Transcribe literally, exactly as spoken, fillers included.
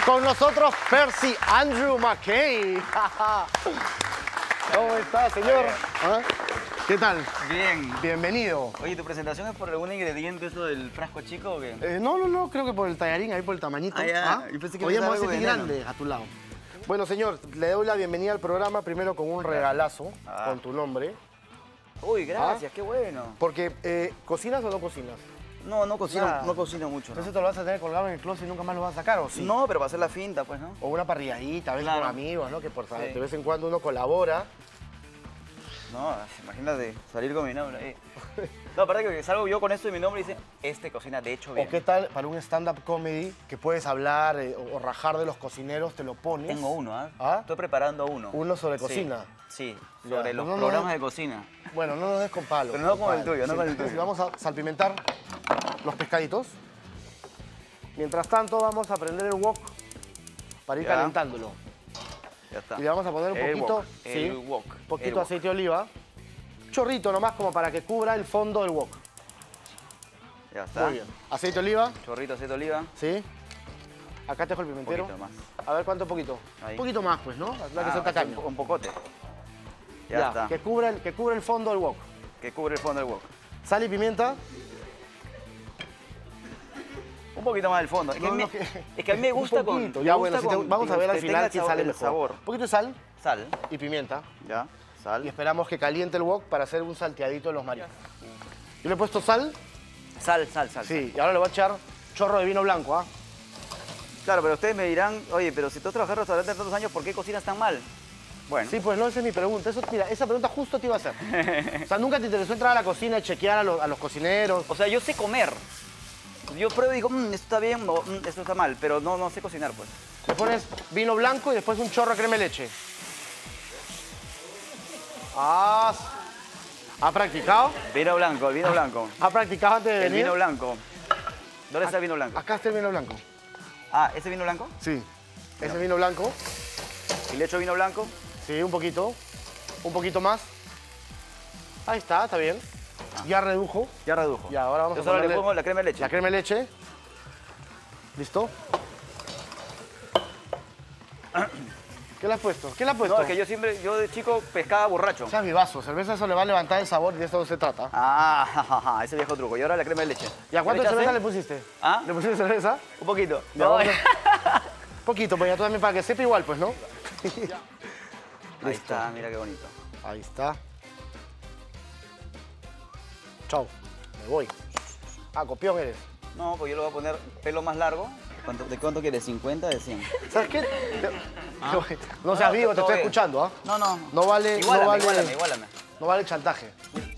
Con nosotros Percy Andrew McKay. ¿Cómo está, señor? ¿Ah? ¿Qué tal? Bien. Bienvenido. Oye, ¿tu presentación es por algún ingrediente eso del frasco chico o qué? Eh, no, no, no, creo que por el tallarín, ahí por el tamañito. Ah, ya. ¿Ah? Yo pensé que Oye, me vamos a algo hacer veneno. grande a tu lado. Bueno, señor, le doy la bienvenida al programa, primero con un regalazo, Ah. con tu nombre. Uy, gracias, ¿Ah? qué bueno. Porque, eh, ¿cocinas o no cocinas? No, no cocino, Nada. no cocino mucho. ¿no? Entonces te lo vas a tener colgado en el closet y nunca más lo vas a sacar, ¿o sí? No, pero para hacer la finta, pues, ¿no? O una parrilladita, a veces Claro. con amigos, ¿no? Que por Sí. de vez en cuando uno colabora. No, imagínate salir con mi nombre ahí. No, aparte que salgo yo con esto y mi nombre y dice, este cocina de hecho bien. ¿O qué tal para un stand-up comedy que puedes hablar eh, o, o rajar de los cocineros, te lo pones? Tengo uno, ¿ah? ¿Ah? Estoy preparando uno. Uno sobre Sí. cocina. Sí, Ya. sobre los No, no, programas no. de cocina. Bueno, no nos des con palo. Pero no con el tuyo, no Sí. con el Entonces, tuyo. vamos a salpimentar los pescaditos. Mientras tanto, vamos a prender el wok para ir Ya. calentándolo. Ya está. Y le vamos a poner un El poquito, wok, sí, el wok, un el poquito wok. aceite de oliva. Chorrito nomás como para que cubra el fondo del wok. Ya está. Muy bien. Aceite de oliva, Chorrito, aceite de oliva. ¿sí? Acá te dejo el Un pimentero. poquito más. A ver, ¿cuánto poquito? Ahí. Un poquito más, pues, ¿no? La que Ah, sea tacaño. un, un pocote. Ya, está. Que cubra, el, que cubra el fondo del wok. Que cubre el fondo del wok. Sal y pimienta. Un poquito más del fondo. Es que, No, a, mí, no, que- es que a mí me gusta un con... poquito. me Ya, gusta bueno, si te- con- vamos a ver al que final tenga quién el sale sabor, mejor. el sabor. Un poquito de sal Sal, y pimienta. ya, sal. Y esperamos que caliente el wok para hacer un salteadito de los mariscos. Yo le he puesto sal, Sal, sal, sal. sí, y ahora le voy a echar chorro de vino blanco, ¿ah? Claro, pero ustedes me dirán, oye, pero si tú has trabajado en restaurantes tantos años, ¿por qué cocinas tan mal? Bueno, Sí, pues no, esa es mi pregunta. Eso, mira, esa pregunta justo te iba a hacer. O sea, ¿nunca te interesó entrar a la cocina y chequear a, los- a los cocineros? o sea, yo sé comer. Yo pruebo y digo, "Mm, esto está bien o "Mm, esto está mal", pero no, no sé cocinar, pues. Le pones vino blanco y después un chorro de crema de leche. Ah, ¿ha practicado? Vino blanco, el vino blanco. ¿Ha practicado antes de El venir? vino blanco. ¿Dónde está el vino blanco? Acá está el vino blanco. Ah, ¿ese vino blanco? Sí. Ese vino blanco. Y le echo vino blanco. Sí, un poquito. Un poquito más. Ahí está, está bien. Ya redujo. Ya redujo. Ya, ahora vamos a Entonces ahora le ponerle pongo la crema de leche. la crema de leche. ¿Listo? ¿Qué le has puesto? ¿Qué le has puesto? No, es que yo siempre, yo de chico pescaba borracho. O sea, mi vaso. Cerveza, eso le va a levantar el sabor y de eso no se trata. Ah, jajaja, ese viejo truco. Y ahora la crema de leche. ¿Y a cuánto de ¿Le cerveza echaste? le pusiste? ¿Ah? ¿Le pusiste cerveza? Un poquito. Ya, No, vamos a- Poquito, pues ya tú también para que sepa igual, pues, ¿no? Ahí está, mira qué bonito. Ahí está. Chau. Me voy. Ah, copión eres. No, pues yo le voy a poner pelo más largo. ¿Cuánto- ¿De cuánto quieres? ¿cincuenta de cien? ¿Sabes qué? No seas vivo, te todo estoy bien. escuchando, ¿ah? No, no. No vale, Igualame, no vale, igualame, igualame. no vale chantaje.